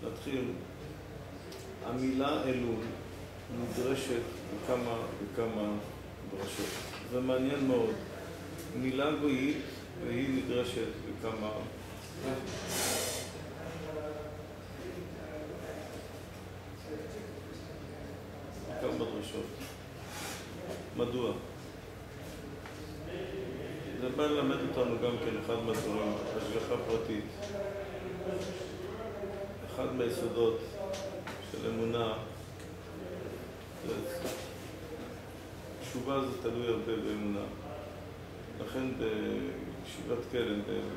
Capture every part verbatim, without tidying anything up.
נתחיל. המילה אלול נדרשת בכמה וכמה דרשות. זה מעניין מאוד. מילה גויית והיא נדרשת בכמה בכמה דרשות. מדוע? זה בא ללמד אותנו גם כן אחד מהדברים, השגחה פרטית. אחד מהיסודות של אמונה, תשובה זה תלוי הרבה באמונה. לכן בישיבת כלם,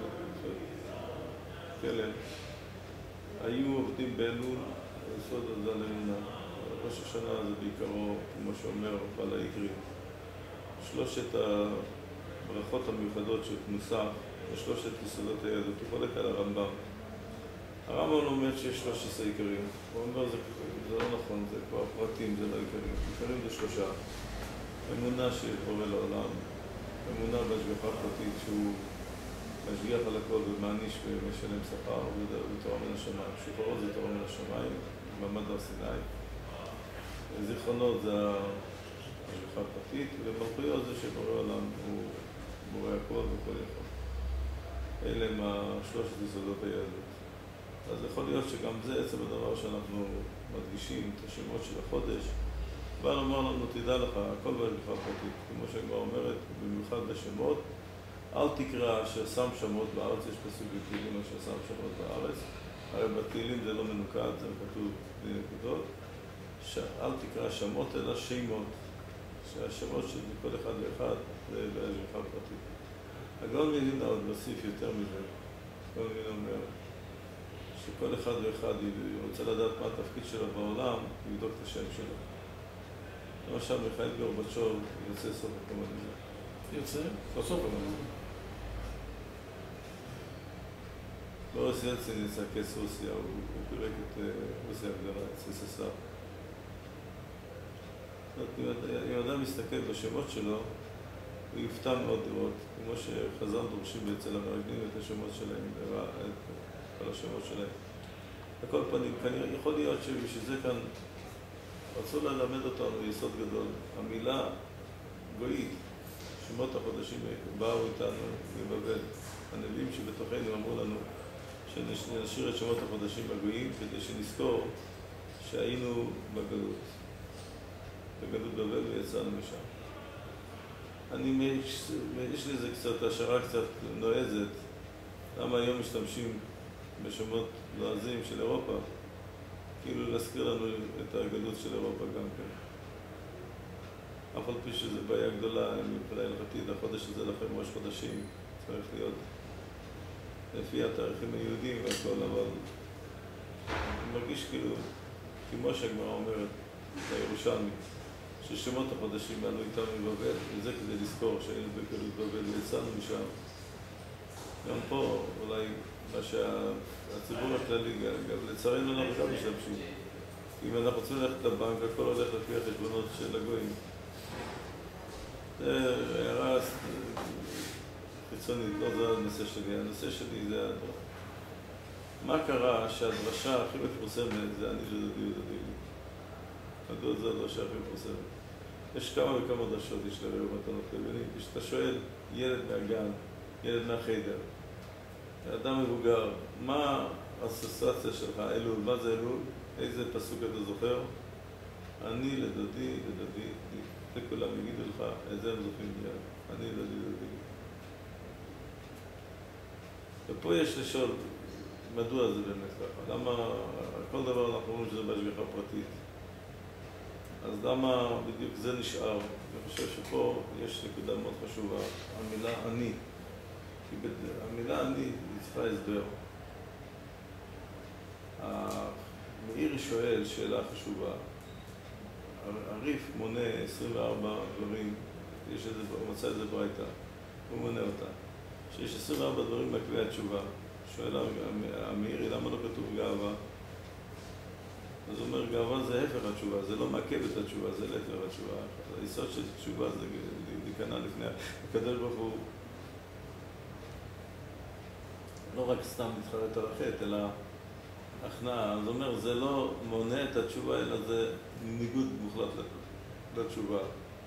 כלם, היו עובדים באלול, היסוד הזה על אמונה. ראש השנה זה בעיקרו, כמו שאומר בעל העיקרי, שלושת הברכות המיוחדות של כנוסה, ושלושת יסודות היהדות, הוא חולק על הרמב"ם. הרמב"ם אומר שיש שלוש עשרה עיקרים. הוא אומר, זה, זה לא נכון, זה כבר פרטים, זה לא עיקרים. עיקרים זה שלושה. אמונה שבורא לעולם, אמונה בהשגחה פרטית שהוא משגיח על הכל ומעניש ומשלם שכר, ותורה מן השמיים. שחורות זה תורה מן השמיים, מעמד הר סיני. זיכרונות זה השגחה פרטית, ומלכויות זה שבורא עולם הוא בורא הכל וכל יכול. אלה הם שלושת יסודות היהדות. אז יכול להיות שגם זה עצם הדבר שאנחנו מדגישים את השמות של החודש. בא לומר לנו, תדע לך, הכל בהשגחה פרטית. כמו שהגמרא אומרת, במיוחד בשמות, אל תקרא אשר שם שמות בארץ, יש פסוק בתהילים אשר שם שמות בארץ. הרי בתהילים זה לא מנוקד, זה כתוב בלי נקודות. אל תקרא שמות אלא שמות, שהשמות של כל אחד ואחד זה בהשגחה פרטית. הגאון מווילנה עוד מוסיף יותר מזה. הגאון מווילנה אומר שכל אחד ואחד רוצה לדעת מה התפקיד שלו בעולם, יבדוק את השם שלו. למשל, מיכאל גורבצ'וב יוצא סוף הקומוניזם. יוצא? לא סוף הקומוניזם. בוריס ילצין יצא כס רוסיה, הוא פירק את רוסיה הגדולה, את אס אס אר. אם אדם מסתכל בשמות שלו, הוא יופתע מאוד לראות, כמו שחז"ל דורשים אצל המרגלים את השמות שלהם, את כל השמות שלהם. בכל פנים, כנראה, יכול להיות שבשביל זה כאן רצו ללמד אותנו יסוד גדול. המילה גויית, שמות החודשים באו איתנו מבבל. הנביאים שבתוכנו אמרו לנו שנשאיר את שמות החודשים הגויים כדי שנזכור שהיינו בגלות. בגלות בבל ויצאנו משם. אני, יש לי זה קצת, השערה קצת נועזת, למה היום משתמשים בשמות לועזים של אירופה, כאילו להזכיר לנו את הגלות של אירופה גם כן. אף על פי שזו בעיה גדולה, מבחינה הלכתית, החודש הזה לכם ראש חודשים, צריך להיות לפי התאריכים היהודיים והכל, אבל אני מרגיש כאילו, כמו שהגמרא אומרת, הירושלמי, ששמות החודשים עלו איתנו מבבל, וזה כדי לזכור שהיינו בגלות בבל ויצאנו משם. גם פה אולי מה שהציבור הכללי, גם לצערנו אנחנו גם משתמשים. אם אנחנו רוצים ללכת לבנק, הכל הולך לפי החשבונות של הגויים. זה הערה חיצונית, לא זה הנושא שלי. הנושא שלי זה הדבר. מה קרה שהדרשה הכי מפורסמת זה אני לדודי ודודי לי? מדוע זה הדרשה הכי מפורסמת? יש כמה וכמה דרשות, יש לראות מתנות לבנים. כשאתה שואל ילד מהגן, ילד מהחדר, אדם מבוגר, מה האסוציאציה שלך, אלול? מה זה אלול? איזה פסוק אתה זוכר? אני לדודי, לדודי, לכולם יגידו לך, איזה הם זוכרים מיד. אני לדודי, לדודי. ופה יש לשאול, מדוע זה באמת ככה? למה, כל דבר אנחנו אומרים שזה בהשגחה פרטית. אז למה בדיוק זה נשאר? אני חושב שפה יש נקודה מאוד חשובה, המילה אני. כי המילה אני היא צריכה הסבר. מאיר שואל שאלה חשובה. הריף מונה עשרים וארבע דברים, יש איזה, הוא מצא איזה ברייתא, הוא מונה אותה. שיש עשרים וארבע דברים מקביעי התשובה. שואלה המאירי, למה לא כתוב גאווה? אז הוא אומר, גאווה זה הפך התשובה, זה לא מעכב את התשובה, זה להפך התשובה. היסוד של תשובה זה להיכנע לפני הקדוש ברוך הוא. לא רק סתם להתחרט על החטא, אלא הכנעה. זאת אומרת, זה לא מונע את התשובה, אלא זה ניגוד מוחלט לתשובה.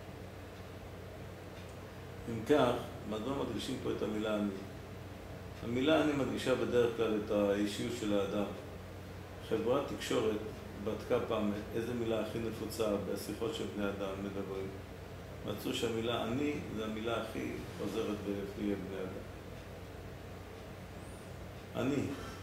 אם כך, מדוע מדגישים פה את המילה אני? המילה אני מדגישה בדרך כלל את האישיות של האדם. חברת תקשורת בדקה פעם איזה מילה הכי נפוצה בשיחות של בני אדם מדברים. מצאו שהמילה אני זה המילה הכי עוזרת בפי בני אדם. אני.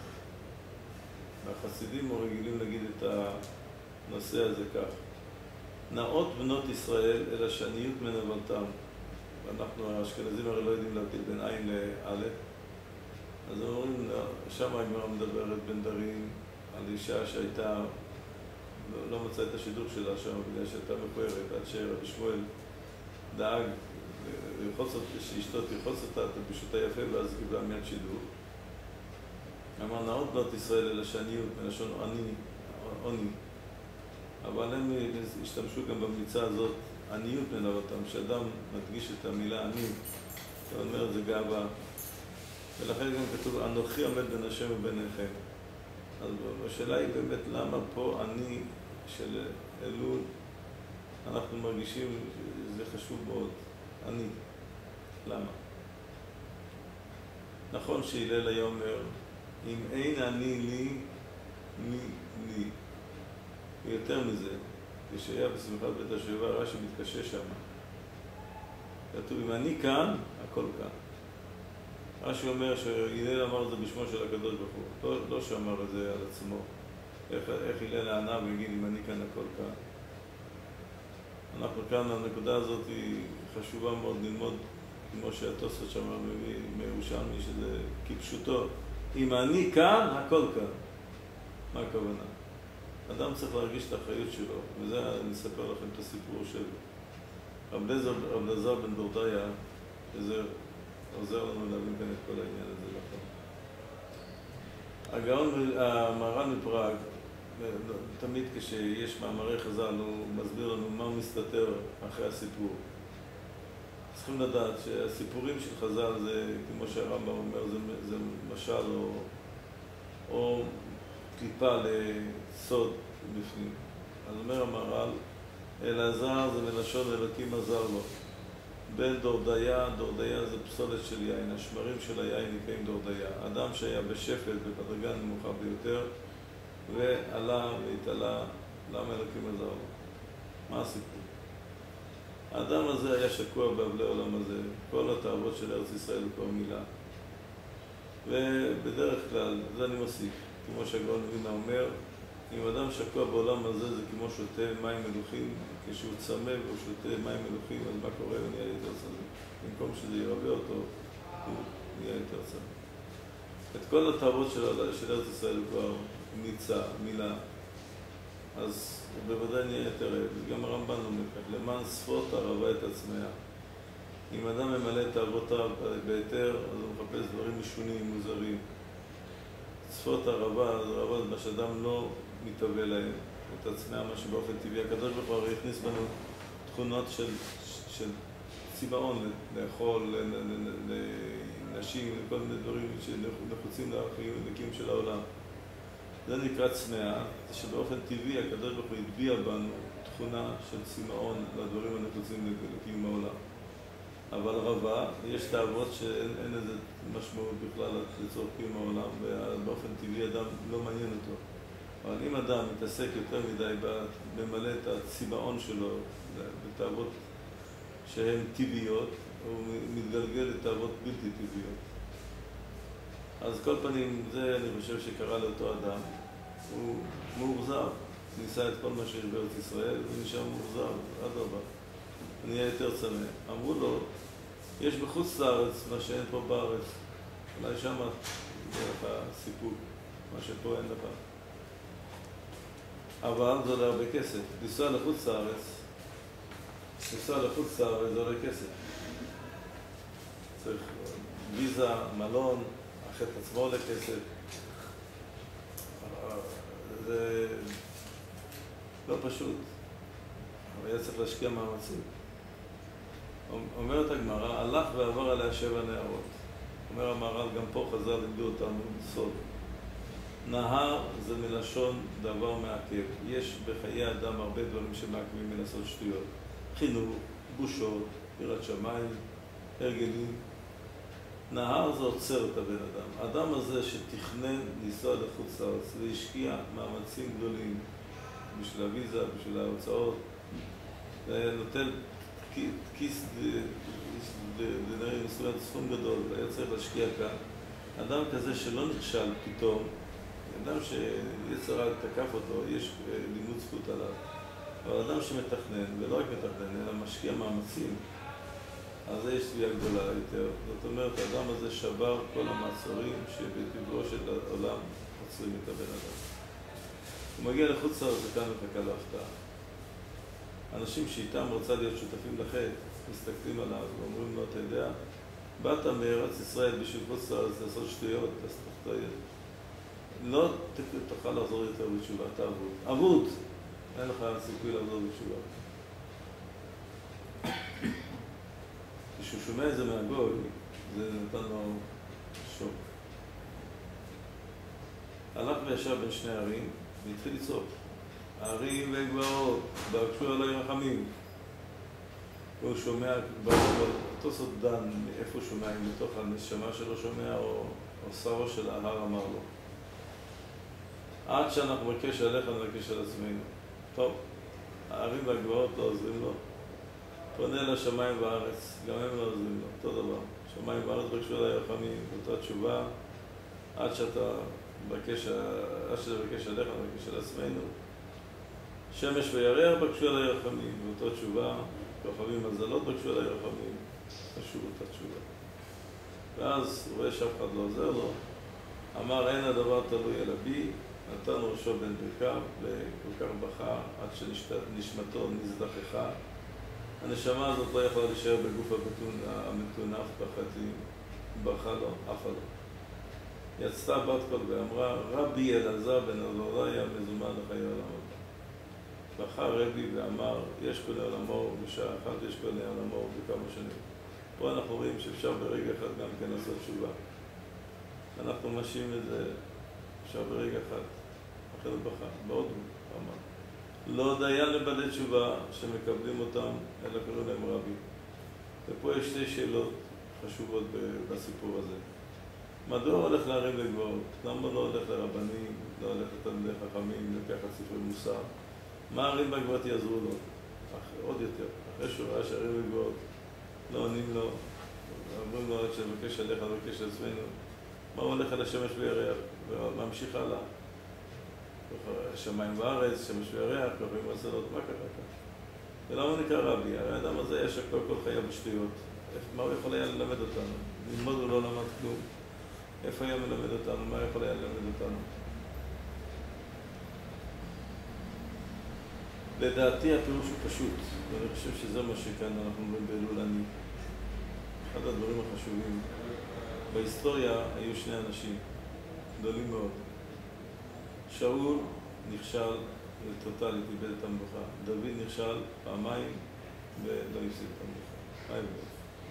והחסידים רגילים להגיד את הנושא הזה כך. נאות בנות ישראל אל השניות מנבלתם. ואנחנו האשכנזים הרי לא יודעים להבדיל בין עין לאלף. אז אומרים, שם הגמרא מדברת בין דרים על אישה שהייתה, לא, לא מצאה את השידור שלה שם, בגלל שהייתה מכוערת, עד שרבי שמואל דאג לרחוץ אותה, שאשתו תרחוץ אותה, תלבישותה יפה, ואז קיבלה מיד שידור. אמר, נאות בנות ישראל אל השניות, מלשון עני, עוני. אבל הם השתמשו גם במיצה הזאת, עניות מנבלתם, שאדם מדגיש את המילה עני, זאת אומרת, זה גאווה. ולכן גם כתוב, אנוכי עומד בין השם וביניכם. אז השאלה היא באמת, למה פה אני של אלול, אנחנו מרגישים שזה חשוב מאוד, אני. למה? נכון שהלל היה אומר, אם אין אני לי, מי לי. ויותר מזה, כשהיה בשמחת בית השואבה, רש"י מתקשה שם. כתוב, אם אני כאן, הכל כאן. רש"י אומר שהלל אמר את זה בשמו של הקדוש ברוך הוא, לא, לא שאמר את זה על עצמו. איך, איך הלל הענה ויגיד, אם אני כאן, הכל כאן. אנחנו כאן, הנקודה הזאת היא חשובה מאוד ללמוד, כמו שהתוספות שאמר מירושלמי, שזה כפשוטו. אם אני כאן, הכל כאן. מה הכוונה? אדם צריך להרגיש את האחריות שלו, וזה אני אספר לכם את הסיפור של רב אלעזר בן דורדיה, שזה עוזר לנו להבין כאן את כל העניין הזה לכם. הגאון, המהר"ל מפראג, תמיד כשיש מאמרי חז"ל, הוא מסביר לנו מה מסתתר אחרי הסיפור. צריכים לדעת שהסיפורים של חז"ל זה, כמו שהרמב"ם אומר, זה, זה משל או, או קליפה לסוד בפנים. אז אומר המהר"ל, אלעזר זה מלשון אלוקים עזר לו. בן דורדיה, דורדיה זה פסולת של יין, השמרים של היין נקראים דורדיה. אדם שהיה בשפל ובדרגה נמוכה ביותר, ועלה והתעלה, למה אלוקים עזר לו? מה הסיפור? האדם הזה היה שקוע באבלי עולם הזה, כל התאוות של ארץ ישראל וכל מילה. ובדרך כלל, זה אני מוסיף, כמו שהגאון מווילנה אומר, אם אדם שקוע בעולם הזה זה כמו שותה מים מלוכים, כשהוא צמא והוא שותה מים מלוכים, אז מה קורה? הוא נהיה יותר צמא. במקום שזה ירבה אותו, הוא נהיה יותר צמא. את כל התאוות של, של ארץ ישראל הוא כבר מיצה, מילה, אז הוא בוודאי נהיה יותר רעב. גם הרמב"ן אומר כך, למען שפות הרבה את עצמיה. אם אדם ממלא את תאוותיו בהיתר, אז הוא מחפש דברים משונים, מוזרים. שפות הרבה, זה הרבה מה שאדם לא מתהווה להם, את עצמיה, מה שבאופן טבעי. הקדוש ברוך הוא הרי הכניס בנו תכונות של, של צבעון, לאכול, לנשים, לכל מיני דברים שנחוצים לקיום של העולם. זה נקרא צמאה, שבאופן טבעי הקדוש ברוך הוא הטביע בנו תכונה של צמאון לדברים הנחוצים לקיום העולם. אבל רבה, יש תאוות שאין איזה משמעות בכלל לצורך קיום העולם, ובאופן טבעי אדם לא מעניין אותו. אבל אם אדם מתעסק יותר מדי במלא את הצבעון שלו בתאוות שהן טבעיות, הוא מתגלגל לתאוות בלתי טבעיות. אז כל פנים, זה אני חושב שקרה לאותו אדם. הוא מאוחזר, ניסה את כל מה שיש בארץ ישראל, ונשאר מאוחזר, אדרבה. הוא נהיה יותר צמא. אמרו לו, יש בחוץ לארץ מה שאין פה בארץ. אולי שם יהיה לך סיפוק, מה שפה אין לך. אבל זה עולה הרבה כסף. לנסוע לחוץ לארץ, לנסוע לחוץ לארץ זה עולה כסף. צריך ויזה, מלון, החטא עצמו עולה כסף. זה לא פשוט. אבל היה צריך להשקיע מאמצים. אומרת הגמרא, הלך ועבר עליה שבע נערות. אומר המהר"ל, גם פה חז"ל לימדו אותנו סוד. נהר זה מלשון דבר מעכב. יש בחיי אדם הרבה דברים שמעכבים מלעשות שטויות. חינוך, בושות, יראת שמיים, הרגלים. נהר זה עוצר את הבן אדם. האדם הזה שתכנן לנסוע לחוץ לארץ והשקיע מאמצים גדולים בשביל הוויזה, בשביל ההוצאות, נוטל כיס לנראה מסוים סכום גדול, היה צריך להשקיע כאן. אדם כזה שלא נכשל פתאום, אדם שיצרה תקף אותו, יש לימוד זכות עליו. אבל אדם שמתכנן, ולא רק מתכנן, אלא משקיע מאמצים, אז יש תביעה גדולה יותר. זאת אומרת, האדם הזה שבר כל המעצורים שבטבעו של העולם עוצרים את הבן אדם. הוא מגיע לחוץ לארץ וכאן מחכה להפתעה. אנשים שאיתם רוצה להיות שותפים לחטא, מסתכלים עליו ואומרים לו, אתה יודע, באת מארץ ישראל בשביל חוץ לארץ לעשות שטויות, אז תחתיה. לא תוכל לחזור יותר בתשובה, אתה אבוד. אבוד! אין לך סיכוי לחזור בתשובה. כשהוא שומע את זה מהגוי, זה נתן לו שוק. הלך וישב בין שני ערים, והתחיל לצעוק. הערים וגבעות, בקשו עלי רחמים. והוא שומע, אותו סוד דן, מאיפה הוא שומע, אם בתוך הנשמה שלו שומע, או, או שרו של ההר אמר לו. עד שאנחנו מבקש עליך, נבקש על עצמנו. טוב, הערים והגבעות לא עוזרים לו. פונה לשמיים וארץ, גם הם לא עוזרים לו, אותו דבר. שמיים וארץ בקשו עלי רחמים, אותה תשובה, עד שאתה מבקש, עד שאתה מבקש עליך, נבקש על עצמנו. שמש וירח בקשו עלי רחמים, ואותו תשובה, כוכבים מזלות בקשו עלי רחמים, פשוט אותה תשובה. ואז הוא רואה שאף אחד לא עוזר לו, אמר אין הדבר תלוי אלא בי, נתן ראשו בין ברכיו, וכל כך בכה עד שנשמתו נזדחכה. הנשמה הזאת לא יכולה להישאר בגוף המטונף, בחתים, ברכה לו, אף לא. יצאה בת קול ואמרה, רבי אלעזר בן עזריה מזומן לחיי עולמות. בכה רבי ואמר, יש קונה עולמו בשעה אחת, יש קונה עולמו בכמה שנים. פה אנחנו רואים שאפשר ברגע אחד גם כן לעשות תשובה. אנחנו משאים את זה, אפשר ברגע אחד. אחרי זה בכה, בעוד הוא אמר. לא דיין לבעלי תשובה שמקבלים אותם, אלא קוראים להם רבי. ופה יש שתי שאלות חשובות בסיפור הזה. מדוע הוא הולך להרים לגבעות? למה לא הולך לרבנים, לא הולך לתלמידי חכמים, לקחת ספרי מוסר? מה הרים בגבעות יעזרו לו? אח, עוד יותר, אחרי שהוא ראה שהרים בגבעות לא עונים לו, אומרים לו שבקש עליך, בקש על עצמנו, מה הוא הולך על השמש וירח? וממשיך הלאה. שמיים וארץ, שמש וירח, כוכבים ומזלות, מה קרה כאן? ולמה הוא נקרא רבי? הרי האדם הזה יש הכל כל חייו בשטויות. מה הוא יכול היה ללמד אותנו? ללמוד הוא לא למד כלום. איפה היה מלמד אותנו? מה יכול היה ללמד אותנו? לדעתי הפירוש הוא פשוט, ואני חושב שזה מה שכאן אנחנו אומרים באלול אני. אחד הדברים החשובים. בהיסטוריה היו שני אנשים, גדולים מאוד. שאול נכשל טוטלית, איבד את המלוכה. דוד נכשל פעמיים ולא הפסיד את המלוכה. מה ההבדל?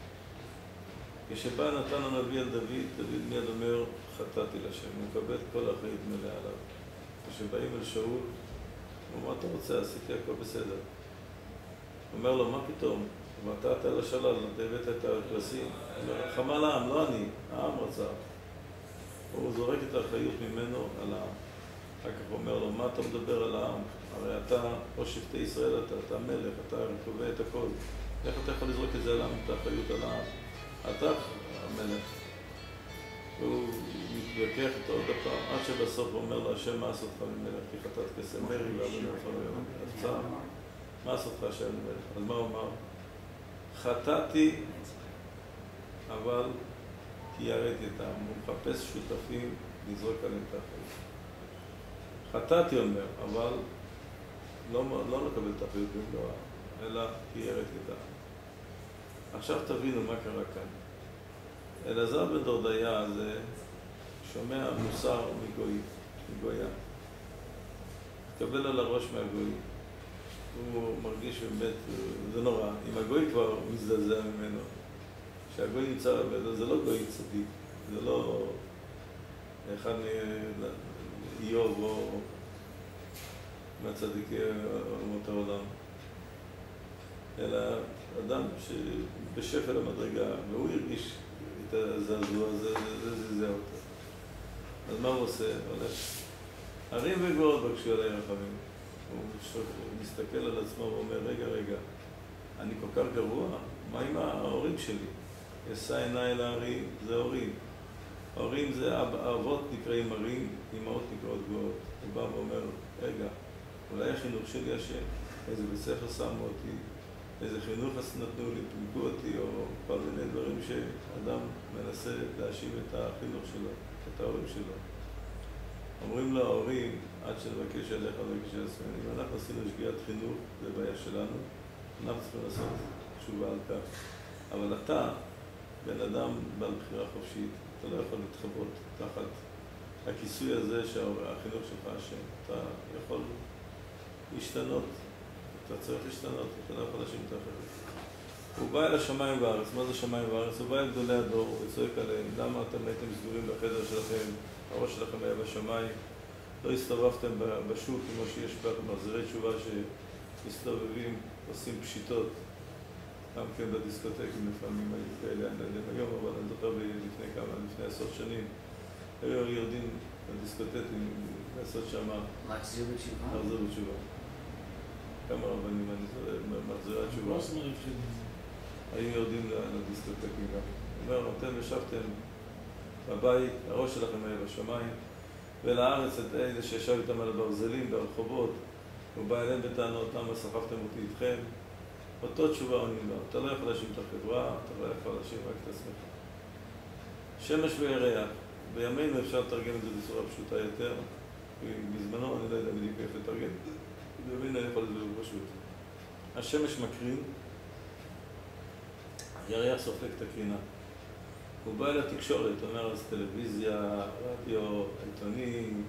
כשבא נתן הנביא על דוד, דוד מיד אומר, חטאתי לשם, הוא מקבל את כל האחריות מלאה עליו. כשבאים אל שאול, הוא אומר, אתה רוצה, עשיתי הכל בסדר. הוא אומר לו, מה פתאום? ואתה אתה לשלל, אתה הבאת את הכבשים. הוא אומר, חמה לעם, לא אני, העם רצה. הוא זורק את האחריות ממנו על העם. אחר כך הוא אומר לו, מה אתה מדבר על העם? הרי אתה, או שבטי ישראל, אתה, אתה מלך, אתה קובע את הכל. איך אתה יכול לזרוק את זה על העם, את האחריות על העם? אתה המלך. והוא מתווכח איתו עוד הפעם, עד שבסוף הוא אומר לו, השם, מה עשותך ממלך? כי חטאת כסמרי ואבן הפצע. מה עשותך השם ממלך? אז מה הוא אמר? חטאתי, אבל כי ירדתי את העם. הוא מחפש שותפים לזרוק עליהם את האחריות. חטאתי אומר, אבל לא, לא לקבל את האחריות במלואה, אלא כי ירדתי את העם. עכשיו תבינו מה קרה כאן. אלעזר בן דורדיה זה שומע מוסר מגוי, מגויה. תקבל על הראש מהגוי. הוא מרגיש באמת, זה נורא. אם הגוי כבר מזדעזע ממנו, שהגוי נמצא, זה לא גוי צדיק, זה לא אחד איוב או מהצדיקי אומות העולם, אלא אדם שבשפל המדרגה, והוא הרגיש את הזעזוע הזה, זה זעזע אותו. אז מה הוא עושה? הולך. הרים וגבעות בקשו עלי רחמים. הוא מסתכל על עצמו ואומר, רגע, רגע, אני כל כך גרוע, מה עם ההורים שלי? ישא עיניי אל ההרים, זה הורים. ההורים זה אבות נקראים הרים, אמהות נקראות גבעות. הוא בא ואומר, רגע, אולי החינוך שלי השם, איזה בית ספר שמו אותי, איזה חינוך נתנו לי, פינקו אותי, או כל מיני דברים שאדם מנסה להאשים את החינוך שלו, את ההורים שלו. אומרים לו ההורים, עד שנבקש עליך ובקש על עצמנו, אם אנחנו עשינו שגיאת חינוך, זה בעיה שלנו, אנחנו צריכים לעשות תשובה על כך. אבל אתה, בן אדם בעל בחירה חופשית, אתה לא יכול להתחבות תחת הכיסוי הזה שהחינוך שלך השם. אתה יכול להשתנות, אתה צריך להשתנות, אתה לא יכול להשאיר את האחרת. הוא בא אל השמיים בארץ. מה זה שמיים בארץ? הוא בא אל גדולי הדור וצועק עליהם, למה אתם הייתם סגורים בחדר שלכם, הראש שלכם היה בשמיים, לא הסתובבתם בשוק כמו שיש מחזירי תשובה שמסתובבים, עושים פשיטות, גם כן בדיסקוטקים לפעמים היו כאלה, אני לא יודע היום, אבל אני זוכר לפני כמה, לפני עשרות שנים, היו יורדים בדיסקוטקים לעשות שם מחזיר בתשובה? מחזיר בתשובה. כמה רבנים אני זוכר, מחזירי תשובה. היו יורדים לדיסקוטקים גם. הוא אומר, אתם ישבתם בבית, הראש שלכם היה בשמיים, ולארץ את אלה שישב איתם על הברזלים, ברחובות, הוא בא אליהם בטענות, למה סחבתם אותי איתכם? אותו תשובה עונים לו, אתה לא יכול להאשים את החברה, אתה לא יכול להאשים רק את עצמך. שמש וירח, בימינו אפשר לתרגם את זה בצורה פשוטה יותר, בזמנו אני לא יודע בדיוק איך לתרגם, בימינו אני יכול לדבר פשוט. השמש מקרין, הירח סופק את הקרינה. הוא בא אל התקשורת, אומר אז טלוויזיה, רדיו, עיתונים,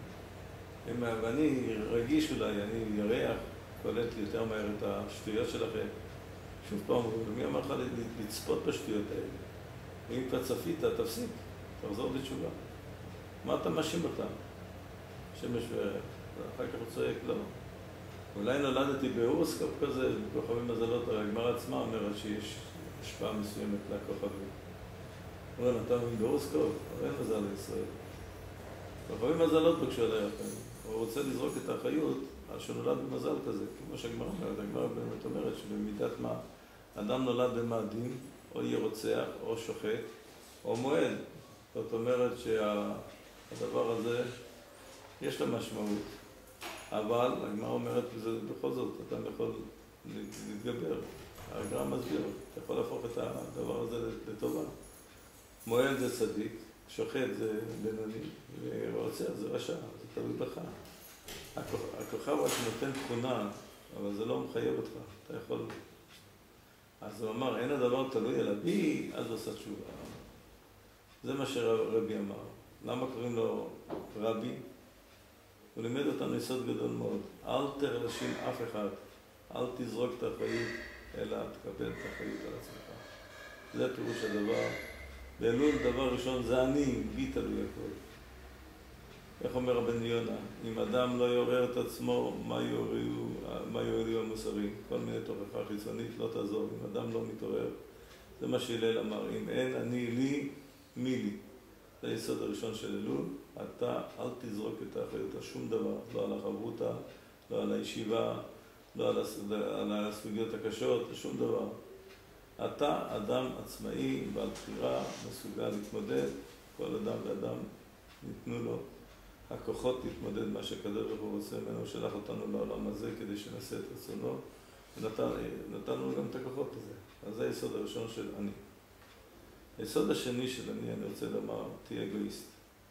ואני רגיש אולי, אני ירח, קולט יותר מהר את השטויות שלכם. שוב פעם, מי אמר לך לצפות בשטויות האלה? ואם כבר צפית, תפסיק, תחזור בתשובה. מה אתה מאשים אותם? שמש וירח. אחר כך הוא צועק, לא. אולי נולדתי בהורוסקופ כזה, בכוכבים מזלות, הגמרא עצמה אומרת שיש השפעה מסוימת לכוכבים. הוא אומר, אתה מבין בהורוסקופ? אבל אין מזל לישראל. כוכבים מזלות בקשו עלי רחמים. הוא רוצה לזרוק את האחריות על שנולד במזל כזה, כמו שהגמרא אומרת. הגמרא באמת אומרת שבמידת מה אדם נולד במאדים, או יהיה רוצח, או שוחט, או מועד. זאת אומרת שהדבר הזה יש לו משמעות. אבל הגמרא אומרת, בכל זאת, אתה יכול להתגבר. הגמרא מסביר, אתה יכול להפוך את הדבר הזה לטובה. מועד זה צדיק, שוחט זה בינוני, ורוצח זה רשע, זה תלוי בך. הכוכב רק נותן תכונה, אבל זה לא מחייב אותך, אתה יכול... אז הוא אמר, אין הדבר תלוי אלא בי, אז עושה תשובה. זה מה שרבי אמר. למה קוראים לו רבי? הוא לימד אותנו יסוד גדול מאוד. אל תרשים אף אחד, אל תזרוק את האחריות, אלא תקבל את האחריות על עצמך. זה פירוש הדבר. באלול דבר ראשון זה אני, בי תלוי הכל. איך אומר רבן יונה? אם אדם לא יעורר את עצמו, מה יועילו המוסרים? כל מיני תוכחה חיצונית לא תעזור. אם אדם לא מתעורר, זה מה שהלל אמר. אם אין אני לי, מי לי? זה היסוד הראשון של אלול. אתה אל תזרוק את האחריות על שום דבר. לא על החברותה, לא על הישיבה, לא על הסוגיות הקשות, שום דבר. אתה אדם עצמאי, בעל בחירה, מסוגל להתמודד. כל אדם ואדם ניתנו לו הכוחות להתמודד מה שקדוש ברוך הוא רוצה ממנו, שלח אותנו לעולם הזה כדי שנעשה את רצונו, ונתנו גם את הכוחות הזה. אז זה היסוד הראשון של אני. היסוד השני של אני, אני רוצה לומר, תהיה אגואיסט.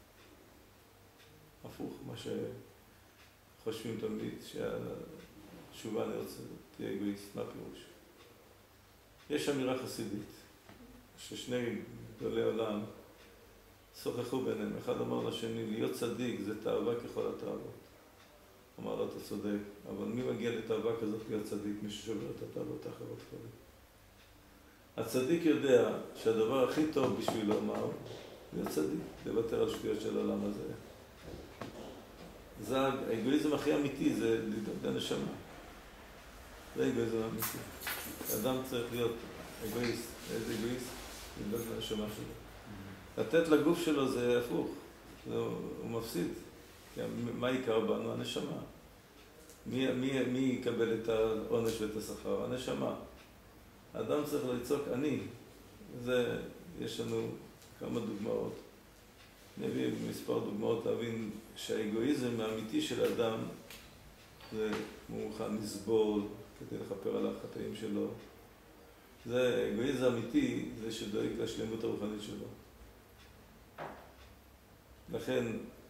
הפוך, מה שחושבים תמיד, שהתשובה אני רוצה, תהיה אגואיסט. מה פירוש? יש אמירה חסידית, ששני גדולי עולם שוחחו ביניהם. אחד אמר לשני, להיות צדיק זה תאווה ככל התאוות. אמר לו, אתה צודק, אבל מי מגיע לתאווה כזאת להיות צדיק? מי ששובר את התאוות האחרות קודם. הצדיק יודע שהדבר הכי טוב בשבילו אמר, להיות צדיק, לוותר על שטויות של העולם הזה. זה האגואיזם הכי אמיתי, זה לדאוג לנשמה. זה האגואיזם האמיתי. האדם צריך להיות אגואיסט. איזה אגואיסט? לדאוג לנשמה שלו. לתת לגוף שלו זה הפוך. הוא מפסיד. מה יקרה בנו? הנשמה. מי, מי, מי יקבל את העונש ואת השכר? הנשמה. האדם צריך לצעוק אני. זה, יש לנו כמה דוגמאות. נביא מספר דוגמאות להבין שהאגואיזם האמיתי של האדם זה הוא מוכן לסבול כדי לכפר על החטאים שלו. זה אגואיזם אמיתי, זה שדואג לשלמות הרוחנית שלו. לכן,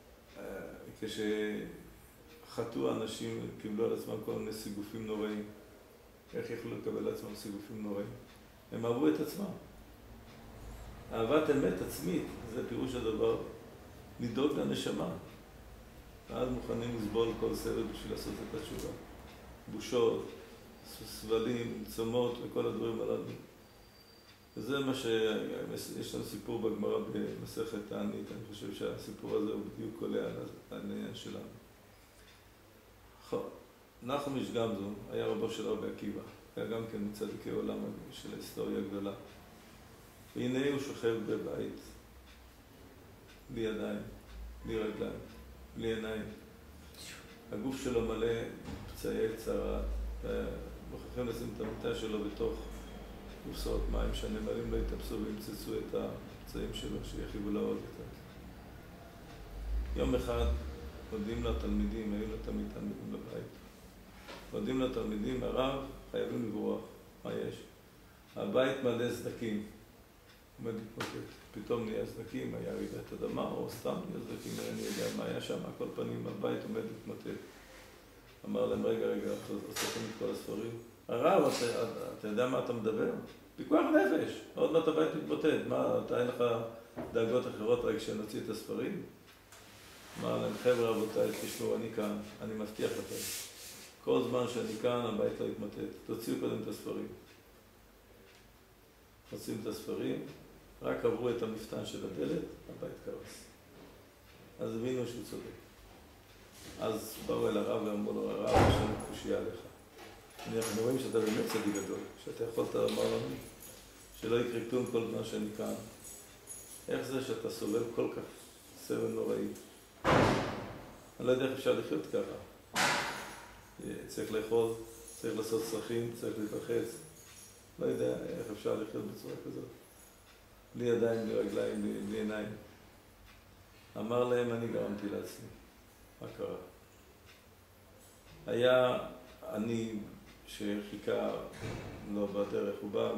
כשחטאו אנשים קיבלו על עצמם כל מיני סיגופים נוראים, איך יכלו לקבל על עצמם סיגופים נוראים? הם אהבו את עצמם. אהבת אמת עצמית, זה פירוש הדבר, לדאוג לנשמה. ואז מוכנים לסבול כל סבל בשביל לעשות את התשובה. בושות, סבלים, צומות וכל הדברים הללו. וזה מה שיש לנו סיפור בגמרא במסכת תענית. אני חושב שהסיפור הזה הוא בדיוק קולע על העניין שלנו. נחום איש גמזו היה רבו של רבי עקיבא. היה גם כן מצדיקי עולם של ההיסטוריה הגדולה. והנה הוא שוכב בבית, בלי ידיים, בלי רגליים, בלי עיניים. הגוף שלו מלא פצעי צרעת, ומוכרחים לשים את המיטה שלו בתוך קופסאות מים שהנמלים לא יתאפסו וימצצו את הפצעים שלו, שיחיבו לו עוד יותר. יום אחד הודיעים לתלמידים, היו לו תמיד תלמידים בבית, הודיעים לתלמידים, הרב חייבים לברוח, מה יש? הבית מלא סדקים. עומד להתמוטט. פתאום נהיה סדקים, היה רעידת אדמה, או סתם נהיה סדקים, אני יודע מה היה שם, כל פנים הבית עומד להתמוטט. אמר להם, רגע, רגע, עושים את כל הספרים. הרב, אתה, אתה יודע מה אתה מדבר? פיקוח נפש, עוד מעט הבית מתמוטט. מה, אתה אין לך דאגות אחרות רק שנוציא את הספרים? אמר להם, חבר'ה רבותיי, תשמעו, אני כאן, אני מבטיח לכם. כל זמן שאני כאן, הבית לא יתמוטט. תוציאו קודם את הספרים. הוציאו את הספרים, רק עברו את המפתן של הדלת, הבית קרס. אז הבינו שהוא צודק. אז באו אל הרב ואמרו לו, הרב, יש לנו קושיה עליך. אנחנו רואים שאתה באמת צדיק גדול, שאתה יכולת לומר לנו שלא יקרה כלום כל זמן שאני כאן. איך זה שאתה סובל כל כך סבל נוראי? אני לא יודע איך אפשר לחיות ככה. צריך לאכול, צריך לעשות צרכים, צריך להתרחץ. לא יודע איך אפשר לחיות בצורה כזאת. בלי ידיים, בלי רגליים, בלי, בלי עיניים. אמר להם, אני גרמתי לעצמי. מה קרה? היה אני שחיכה לו בדרך, הוא בא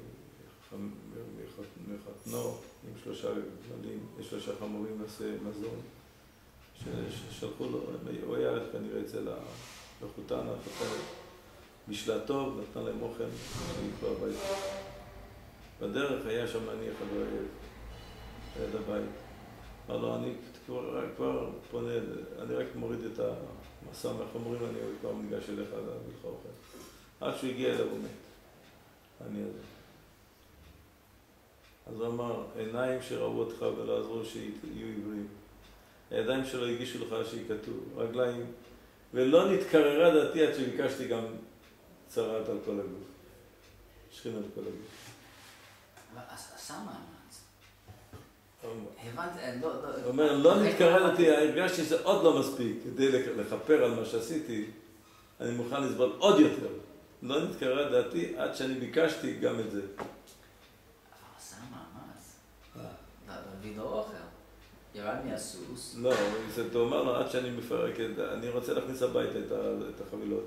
מחתנו עם שלושה גמלים, יש שלושה חמורים לעשה מזון, ששלחו לו, הוא היה כנראה אצל החותן, החתן, משלה טוב, נתנה להם אוכל, שיקבע הביתה. בדרך היה שם מניח על אוהב, ליד הבית. אמר לו, אני כבר, כבר פונה, אני רק מוריד את המסע מהחמורים, אני כבר ניגש אליך להביא לך אוכל. עד שהוא הגיע אליו הוא מת. אני הזה. אז הוא אמר, עיניים שראו אותך ולא עזרו שיהיו עיוורים. הידיים שלו הגישו לך שיקטו, רגליים, ולא נתקררה דעתי עד שביקשתי גם צרעת על כל הגוף. שכין על כל הגוף. אבל עשה מאמץ. הבנתי, לא... הוא אומר, לא נתקררה דעתי, הרגשתי שזה עוד לא מספיק. כדי לכפר על מה שעשיתי, אני מוכן לסבול עוד יותר. לא נתקררה דעתי עד שאני ביקשתי גם את זה. אבל עשה מאמץ. להביא לו אוכל. ירד מהסוס. לא, אתה אומר לו, עד שאני מפרק, אני רוצה להכניס הביתה את החבילות.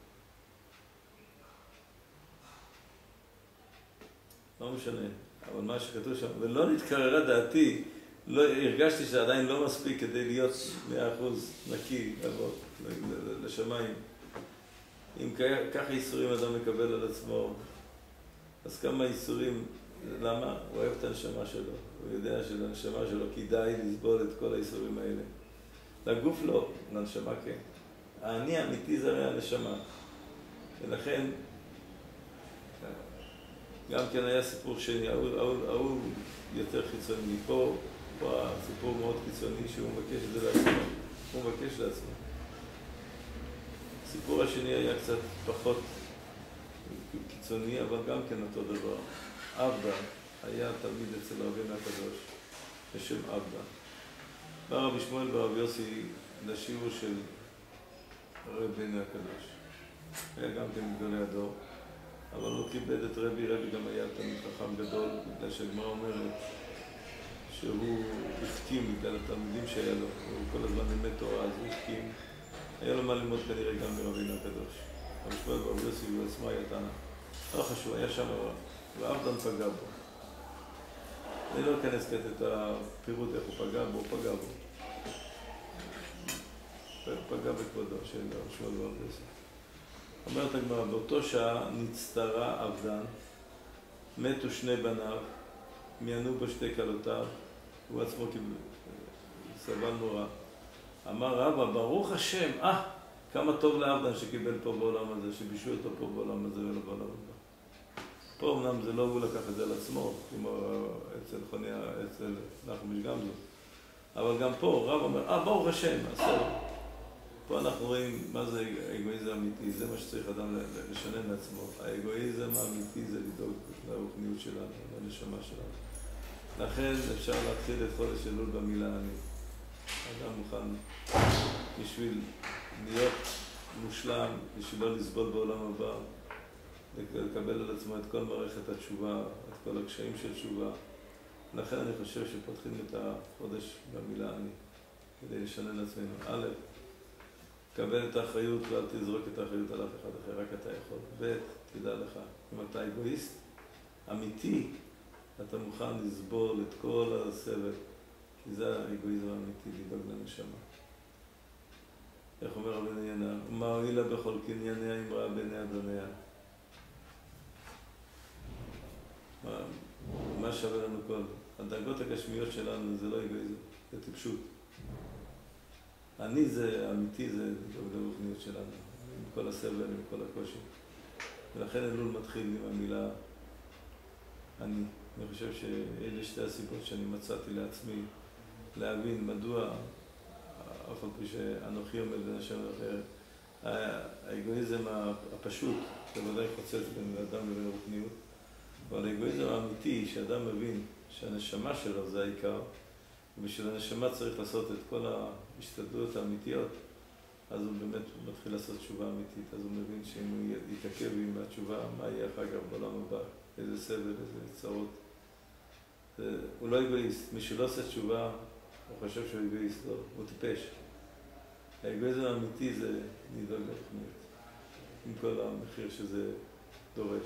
לא משנה, אבל מה שכתוב שם, ולא נתקררה דעתי, לא, הרגשתי שעדיין לא מספיק כדי להיות מאה אחוז נקי, לעבוד, לשמיים. אם ככה ייסורים אדם מקבל על עצמו, אז כמה ייסורים, למה? הוא אוהב את הנשמה שלו, הוא יודע שלנשמה שלו כדאי לסבול את כל הייסורים האלה. לגוף לא, לנשמה כן. האני האמיתי זה הרי הנשמה, ולכן, גם כן היה סיפור שני, ההוא יותר חיצוני. פה, פה הסיפור מאוד קיצוני שהוא מבקש את זה לעצמו. הוא מבקש לעצמו. הסיפור השני היה קצת פחות קיצוני, אבל גם כן אותו דבר. עבדה היה תלמיד אצל רבינו הקדוש, בשם עבדה. בא רבי שמואל ורבי יוסי לשיעור של רבינו הקדוש. היה גם כן מגדולי הדור, אבל הוא כיבד את רבי, רבי גם היה תלמיד חכם גדול, בגלל שהגמרא אומרת שהוא החכים בגלל התלמידים שהיה לו, הוא כל הזמן לימד תורה, אז הוא החכים. היה לו מה ללמוד כנראה גם מרבינו הקדוש. רבי שמואל ורבי יוסי בעצמו היה תנא. לא חשוב, היה שם ועבדן פגע בו. אני לא אכנס כעת את הפירוט איך הוא פגע בו, הוא פגע בו. פגע בכבודו של רבי שמואל ורבי יוסי. אומרת הגמרא, באותו שעה נצטרה עבדן, מתו שני בניו, מיינו בו שתי כלותיו, הוא עצמו סבל נורא. אמר רבא, ברוך השם, אה, כמה טוב לעבדן שקיבל פה בעולם הזה, שבישו אותו פה בעולם הזה ולא בעולם הזה. פה אמנם זה לא הוא לקח את זה על עצמו, כמו אצל חוניה, אצל נחמיש גמזו. אבל גם פה רב אומר, אה, ברוך השם, עשור. פה אנחנו רואים מה זה האגואיזם האמיתי, זה מה שצריך אדם לשנן לעצמו. האגואיזם האמיתי זה לדאוג לרוחניות שלנו, לנשמה שלנו. לכן אפשר להתחיל את חודש אלול במילה אני. אדם מוכן בשביל להיות מושלם, בשביל לא לסבול בעולם הבא, לקבל על עצמו את כל מערכת התשובה, את כל הקשיים של תשובה. לכן אני חושב שפותחים את החודש במילה אני, כדי לשנן לעצמנו. א', קבל את האחריות ואל תזרוק את האחריות על אף אחד אחר, רק אתה יכול. ב', תדע לך, אם אתה אגואיסט אמיתי, אתה מוכן לסבול את כל הסבל, כי זה האגואיזם האמיתי, לדאוג לנשמה. איך אומר רבי ינא? ומה הועילה בכל קנייניה אם ראה בעיני אדוניה? מה, מה שווה לנו כל? הדאגות הגשמיות שלנו זה לא אגואיזם, זה טיפשות. אני זה, אמיתי זה לדאוג לרוחניות שלנו, עם כל הסבל, עם כל הקושי. ולכן אלול מתחיל עם המילה אני. אני חושב שאלה שתי הסיבות שאני מצאתי לעצמי להבין מדוע, אף על פי שאנוכי עומד בין השם ואחר, האגואיזם הפשוט, זה ודאי חוצץ בין אדם לבין רוחניות, אבל האגואיזם האמיתי, שאדם מבין שהנשמה שלו זה העיקר, ובשביל הנשמה צריך לעשות את כל ההשתדלויות האמיתיות, אז הוא באמת מתחיל לעשות תשובה אמיתית, אז הוא מבין שאם הוא יתעכב עם התשובה, מה יהיה אחר כך בעולם הבא, איזה סבל, איזה צרות. הוא לא אגואיסט, מי שלא עושה תשובה, הוא חושב שהוא אגואיסט, לא, הוא טיפש. האגואיזם האמיתי זה לדאוג לתוכניות, עם כל המחיר שזה דורש.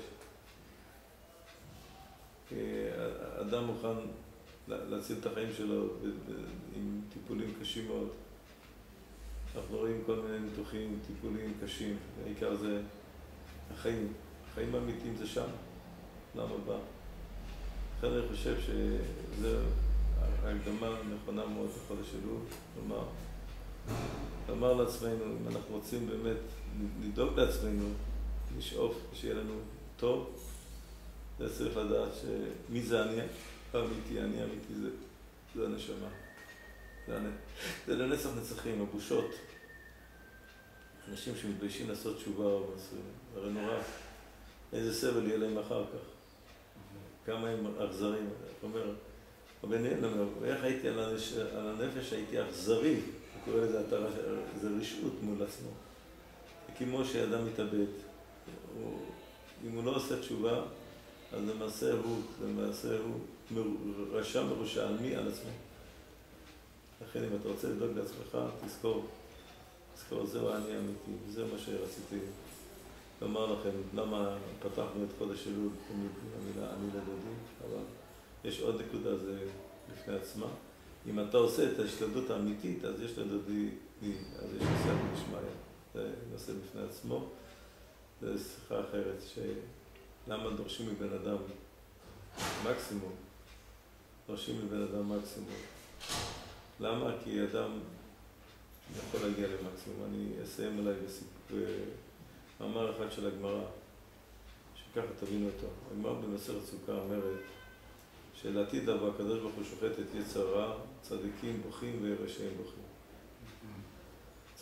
אדם מוכן להציל את החיים שלו עם טיפולים קשים מאוד. אנחנו רואים כל מיני ניתוחים, טיפולים קשים, העיקר זה החיים. החיים האמיתיים זה שם, למה בא? לכן אני חושב שזו ההקדמה נכונה מאוד לחודש אלול, כלומר, לומר לעצמנו, אם אנחנו רוצים באמת לדאוג לעצמנו, לשאוף שיהיה לנו טוב, זה צריך לדעת שמי זה אני האמיתי, אני האמיתי זה, זה הנשמה. זה, זה לנצח נצחים, הבושות. אנשים שמתביישים לעשות תשובה או מסוים, הרי נורא, איזה סבל יהיה להם אחר כך. כמה הם אכזרים, איך אומר, הבניין אומר, ואיך הייתי על, הנש... על הנפש, הייתי אכזרי, הוא קורא לזה, זה רשעות מול עצמו. כמו שאדם מתאבד, הוא, אם הוא לא עושה תשובה, אז למעשה הוא, למעשה הוא רשע מרושע על מי? על עצמו. לכן אם אתה רוצה לדאוג לעצמך, תזכור, תזכור, זהו אני האמיתי, זה מה שרציתי לומר לכם, למה פתחנו את חודש אלול תמיד במילה אני לדודי, אבל יש עוד נקודה, זה לפני עצמה. אם אתה עושה את ההשתדלות האמיתית, אז יש לדודי, אז יש נושא משמעיה, זה נושא בפני עצמו, זה שיחה אחרת, שלמה דורשים מבן אדם מקסימום, דורשים מבן אדם מקסימום. למה? כי אדם יכול להגיע למקסימום. אני אסיים אולי במאמר אחד של הגמרא, שככה תבינו אותו. הגמרא במסכת סוכה אומרת שלעתיד לבוא הקדוש ברוך הוא שוחט את יצר רע, צדיקים בוכים ורשעים בוכים.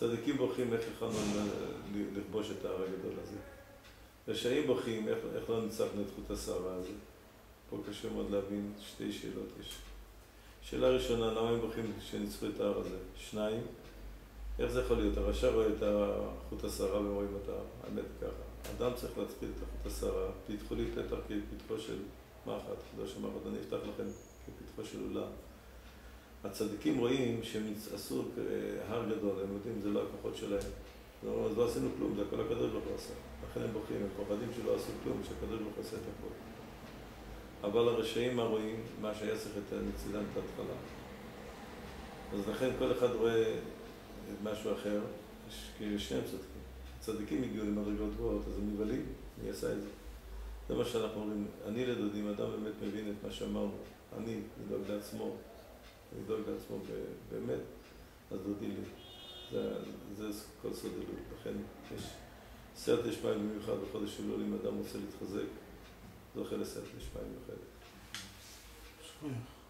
צדיקים בוכים איך יכולנו לכבוש את ההר הגדול הזה. רשעים בוכים איך, איך לא ניצחנו את חוט השערה הזה. פה קשה מאוד להבין שתי שאלות יש. שאלה ראשונה, למה הם בוכים כשניצחו את ההר הזה? שניים, איך זה יכול להיות? הרשע רואה את חוט השערה ורואים את האמת ככה. אדם צריך להצפיד את החוט השערה, פתחו לי פתח כפתחו של מחט, קדוש המחט, אני אפתח לכם כפתחו של אולה. הצדיקים רואים שהם עשו הר גדול, הם יודעים, זה לא הכוחות שלהם. אז לא עשינו כלום, זה הכל הקדוש ברוך הוא עשה. לכן הם בוכים, הם פוחדים שלא עשו כלום, שהקדוש ברוך הוא עשה את הכל. אבל הרשעים מה רואים? מה שהיה צריך את מצדם את ההתחלה. אז לכן כל אחד רואה משהו אחר, כי שניהם צודקים. הצדיקים הגיעו למדרגות גבוהות, אז הם מבלים, מי עשה את זה? זה מה שאנחנו אומרים, אני לדודים, אדם באמת מבין את מה שאמרנו, אני לדאוג לעצמו, לדאוג לעצמו באמת, אז דודי לי. זה, זה כל סוד אלוהי. לכן יש סייעתא דשמיא במיוחד בחודש אלול, אם אדם רוצה להתחזק, זוכה לסייעתא דשמיא מיוחדת.